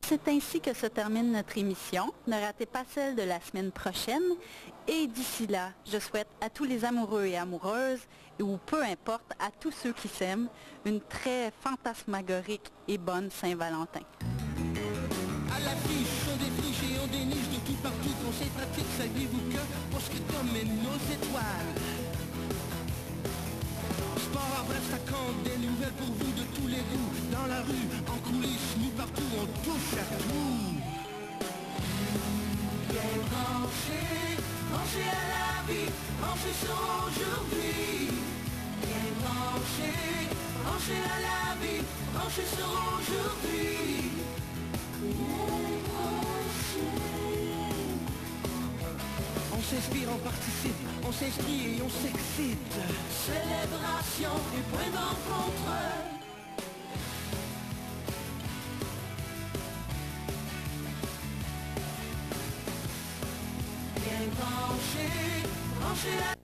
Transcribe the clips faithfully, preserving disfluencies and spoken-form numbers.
C'est ainsi que se termine notre émission. Ne ratez pas celle de la semaine prochaine. Et d'ici là, je souhaite à tous les amoureux et amoureuses, ou peu importe, à tous ceux qui s'aiment, une très fantasmagorique et bonne Saint-Valentin. À l'affiche, on défriche et on déniche de tout partout. Conseil pratique, saviez-vous que pour ce qui domine nos étoiles. Sport en bref, ça compte, des nouvelles pour vous de tous les goûts. Dans la rue, en coulisses, nous partout, on touche à tout. Bien branché, branché à la vie, branché sur aujourd'hui. Bien branché, branché à la vie, branché sur aujourd'hui. On s'inspire, on participe, on s'inscrit et on s'excite. Célébration et point de rencontre. Bien branché, branché la...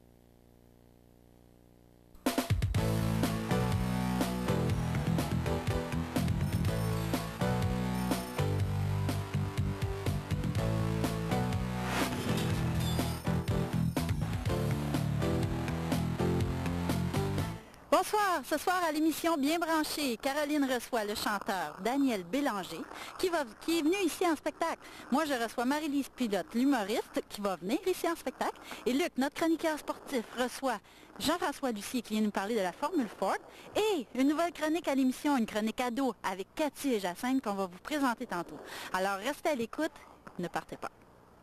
Bonsoir, ce soir à l'émission Bien branchée, Caroline reçoit le chanteur Daniel Bélanger qui, va, qui est venu ici en spectacle. Moi, je reçois Marie-Lise Pilote, l'humoriste, qui va venir ici en spectacle. Et Luc, notre chroniqueur sportif, reçoit Jean-François Lucier qui vient nous parler de la Formule Ford. Et une nouvelle chronique à l'émission, une chronique ado avec Cathy et Jacinthe qu'on va vous présenter tantôt. Alors, restez à l'écoute, ne partez pas.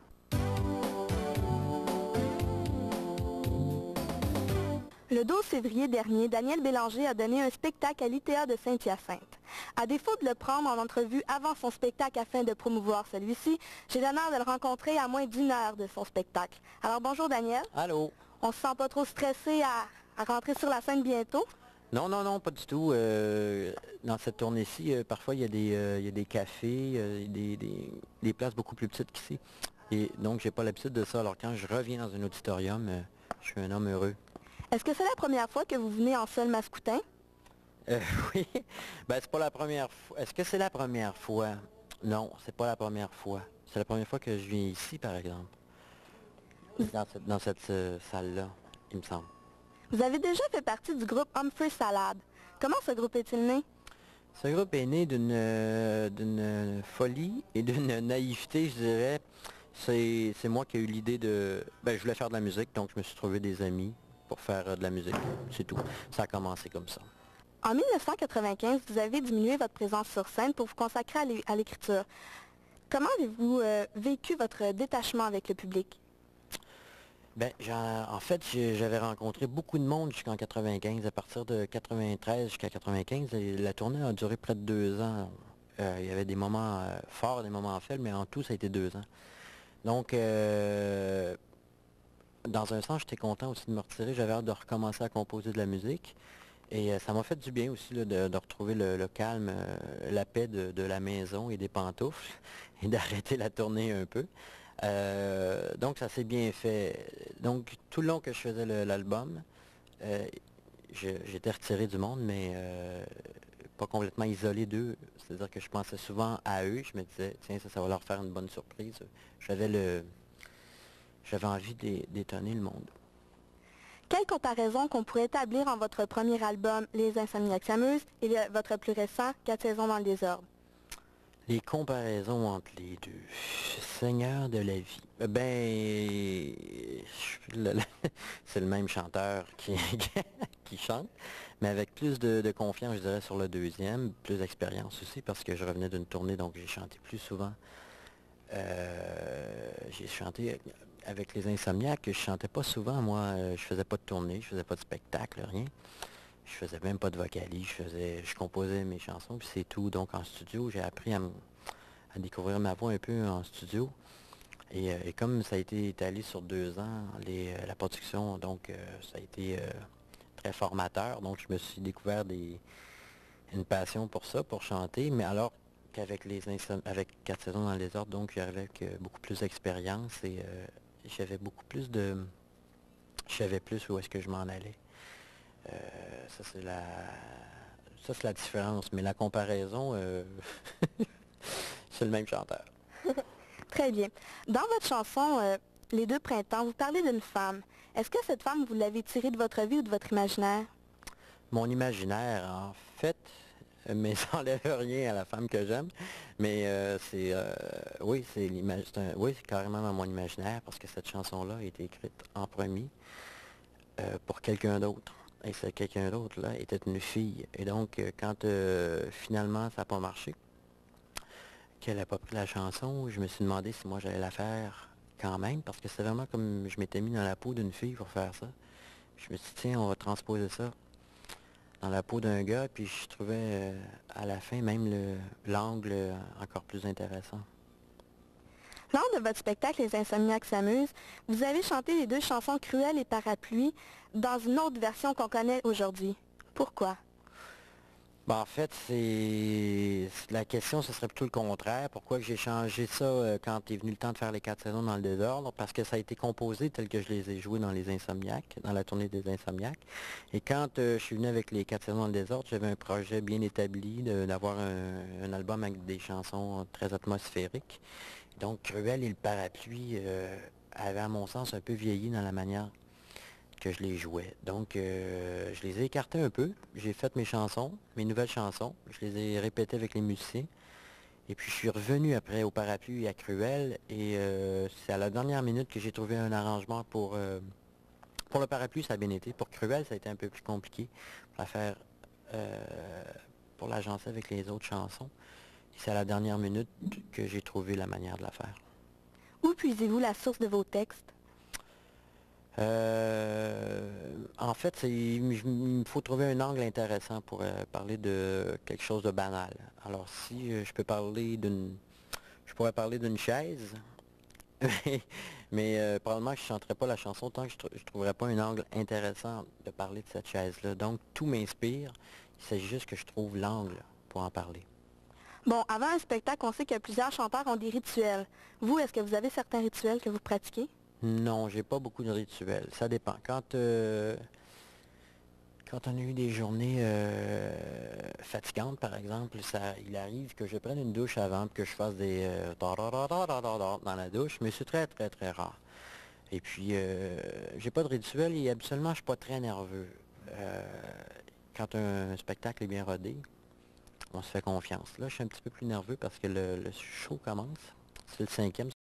Le douze février dernier, Daniel Bélanger a donné un spectacle à l'I T A de Saint-Hyacinthe. À défaut de le prendre en entrevue avant son spectacle afin de promouvoir celui-ci, j'ai l'honneur de le rencontrer à moins d'une heure de son spectacle. Alors bonjour Daniel. Allô. On se sent pas trop stressé à, à rentrer sur la scène bientôt? Non, non, non, pas du tout. Euh, dans cette tournée-ci, euh, parfois il y a des, euh, il y a des cafés, euh, des, des, des places beaucoup plus petites qu'ici. Et donc j'ai pas l'habitude de ça. Alors quand je reviens dans un auditorium, euh, je suis un homme heureux. Est-ce que c'est la première fois que vous venez en seul mascoutin? Euh, oui, ben c'est pas la première fois. Est-ce que c'est la première fois? Non, c'est pas la première fois. C'est la première fois que je viens ici, par exemple. Dans cette, dans cette euh, salle-là, il me semble. Vous avez déjà fait partie du groupe Humphrey Salad. Comment ce groupe est-il né? Ce groupe est né d'une euh, d'une folie et d'une naïveté, je dirais. C'est c'est moi qui ai eu l'idée de... Ben, je voulais faire de la musique, donc je me suis trouvé des amis pour faire euh, de la musique. C'est tout. Ça a commencé comme ça. En mille neuf cent quatre-vingt-quinze, vous avez diminué votre présence sur scène pour vous consacrer à l'écriture. Comment avez-vous euh, vécu votre détachement avec le public? Ben, en fait, j'avais rencontré beaucoup de monde jusqu'en quatre-vingt-quinze. À partir de quatre-vingt-treize jusqu'à quatre-vingt-quinze, la tournée a duré près de deux ans. Euh, il y avait des moments euh, forts, des moments faibles, mais en tout, ça a été deux ans. Donc, euh, dans un sens, j'étais content aussi de me retirer. J'avais hâte de recommencer à composer de la musique. Et euh, ça m'a fait du bien aussi là, de, de retrouver le, le calme, euh, la paix de, de la maison et des pantoufles et d'arrêter la tournée un peu. Euh, donc ça s'est bien fait. Donc tout le long que je faisais l'album, euh, j'étais retiré du monde, mais euh, pas complètement isolé d'eux. C'est-à-dire que je pensais souvent à eux. Je me disais, tiens, ça, ça va leur faire une bonne surprise. J'avais le, j'avais envie d'étonner le monde. Quelle comparaison qu'on pourrait établir en votre premier album, Les Insomniaques s'amusent, et le, votre plus récent, Quatre saisons dans le désordre? Les comparaisons entre les deux. Seigneur de la vie. Ben, c'est le même chanteur qui, qui chante, mais avec plus de, de confiance, je dirais, sur le deuxième, plus d'expérience aussi, parce que je revenais d'une tournée, donc j'ai chanté plus souvent. Euh, j'ai chanté avec les Insomniaques, je chantais pas souvent, moi, je faisais pas de tournée, je faisais pas de spectacle, rien. Je faisais même pas de vocalise, je faisais, je composais mes chansons, puis c'est tout. Donc en studio, j'ai appris à, à découvrir ma voix un peu en studio. Et, et comme ça a été étalé sur deux ans, les, la production, donc euh, ça a été euh, très formateur. Donc je me suis découvert des, une passion pour ça, pour chanter. Mais alors qu'avec les avec Quatre saisons dans les ordres, donc j'arrivais avec euh, beaucoup plus d'expérience et euh, j'avais beaucoup plus de... Je savais plus où est-ce que je m'en allais. Euh, ça c'est la ça c'est la différence, mais la comparaison, euh, c'est le même chanteur. Très bien. Dans votre chanson euh, Les deux printemps, vous parlez d'une femme. Est-ce que cette femme, vous l'avez tirée de votre vie ou de votre imaginaire? Mon imaginaire, en fait, euh, mais ça n'enlève rien à la femme que j'aime, mais euh, c'est, euh, oui, c'est l'image, c'est un- oui, c'est carrément dans mon imaginaire, parce que cette chanson-là a été écrite en premier euh, pour quelqu'un d'autre. Et ce quelqu'un d'autre-là était une fille. Et donc, euh, quand euh, finalement ça n'a pas marché, qu'elle n'a pas pris la chanson, je me suis demandé si moi j'allais la faire quand même, parce que c'est vraiment comme je m'étais mis dans la peau d'une fille pour faire ça. Je me suis dit, tiens, on va transposer ça dans la peau d'un gars, puis je trouvais euh, à la fin même le l'angle euh, encore plus intéressant. Lors de votre spectacle Les Insomniaques s'amusent, vous avez chanté les deux chansons Cruel et Parapluie dans une autre version qu'on connaît aujourd'hui. Pourquoi? Ben, en fait, c'est c'est- la question, ce serait plutôt le contraire. Pourquoi que j'ai changé ça euh, quand est venu le temps de faire les quatre saisons dans le désordre? Parce que ça a été composé tel que je les ai joués dans les Insomniaques, dans la tournée des Insomniaques. Et quand euh, je suis venu avec les quatre saisons dans le désordre, j'avais un projet bien établi de- d'avoir un, un album avec des chansons très atmosphériques. Donc, Cruel et le Parapluie euh, avaient, à mon sens, un peu vieilli dans la manière que je les jouais. Donc, euh, je les ai écartés un peu. J'ai fait mes chansons, mes nouvelles chansons. Je les ai répétées avec les musiciens. Et puis, je suis revenu après au Parapluie et à Cruel. Et euh, c'est à la dernière minute que j'ai trouvé un arrangement pour... euh, pour le Parapluie, ça a bien été. Pour Cruel, ça a été un peu plus compliqué pour la faire... euh, pour l'agencer avec les autres chansons. Et c'est à la dernière minute que j'ai trouvé la manière de la faire. Où puisez-vous la source de vos textes? Euh, en fait, c'est, il me faut trouver un angle intéressant pour euh, parler de quelque chose de banal. Alors, si euh, je peux parler d'une... Je pourrais parler d'une chaise, mais, mais, euh, probablement que je ne chanterais pas la chanson tant que je ne trouverais pas un angle intéressant de parler de cette chaise-là. Donc, tout m'inspire. Il s'agit juste que je trouve l'angle pour en parler. Bon, avant un spectacle, on sait que plusieurs chanteurs ont des rituels. Vous, est-ce que vous avez certains rituels que vous pratiquez? Non, j'ai pas beaucoup de rituels. Ça dépend. Quand... euh, Quand on a eu des journées euh, fatigantes, par exemple, ça, il arrive que je prenne une douche avant, puis que je fasse des euh, dans la douche, mais c'est très très très rare. Et puis, euh, j'ai pas de rituel et habituellement, je suis pas très nerveux. Euh, quand un, spectacle est bien rodé, on se fait confiance. Là, je suis un petit peu plus nerveux parce que le, le show commence. C'est le cinquième